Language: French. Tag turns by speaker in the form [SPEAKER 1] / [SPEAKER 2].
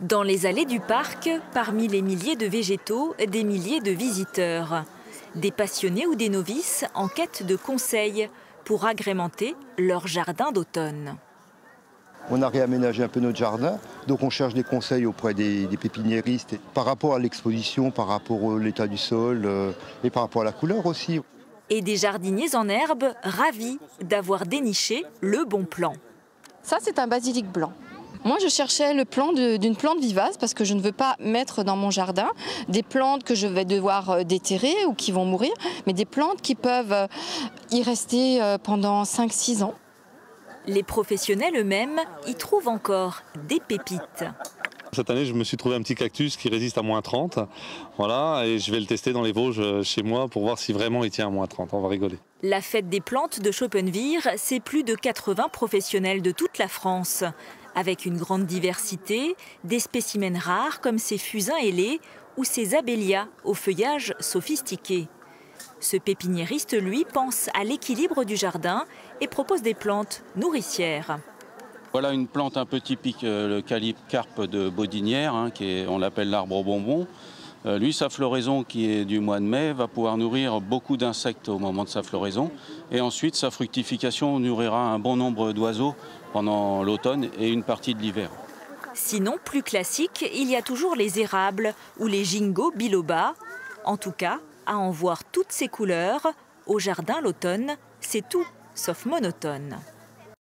[SPEAKER 1] Dans les allées du parc, parmi les milliers de végétaux, des milliers de visiteurs. Des passionnés ou des novices en quête de conseils pour agrémenter leur jardin d'automne.
[SPEAKER 2] On a réaménagé un peu notre jardin, donc on cherche des conseils auprès des pépiniéristes par rapport à l'exposition, par rapport à l'état du sol et par rapport à la couleur aussi.
[SPEAKER 1] Et des jardiniers en herbe ravis d'avoir déniché le bon plan.
[SPEAKER 3] Ça, c'est un basilic blanc. Moi, je cherchais le plan d'une plante vivace parce que je ne veux pas mettre dans mon jardin des plantes que je vais devoir déterrer ou qui vont mourir, mais des plantes qui peuvent y rester pendant 5-6 ans.
[SPEAKER 1] Les professionnels eux-mêmes y trouvent encore des pépites.
[SPEAKER 4] Cette année, je me suis trouvé un petit cactus qui résiste à -30. Voilà, et je vais le tester dans les Vosges chez moi pour voir si vraiment il tient à -30. On va rigoler.
[SPEAKER 1] La fête des plantes de Schopenwirth, c'est plus de 80 professionnels de toute la France. Avec une grande diversité, des spécimens rares comme ces fusains ailés ou ces abélias au feuillage sophistiqué. Ce pépiniériste, lui, pense à l'équilibre du jardin et propose des plantes nourricières.
[SPEAKER 5] Voilà une plante un peu typique, le Calicarpe de Bodinière, on l'appelle l'arbre au bonbon. Lui, sa floraison qui est du mois de mai va pouvoir nourrir beaucoup d'insectes au moment de sa floraison. Et ensuite, sa fructification nourrira un bon nombre d'oiseaux pendant l'automne et une partie de l'hiver.
[SPEAKER 1] Sinon, plus classique, il y a toujours les érables ou les ginkgo biloba. En tout cas, à en voir toutes ces couleurs, au jardin l'automne, c'est tout sauf monotone.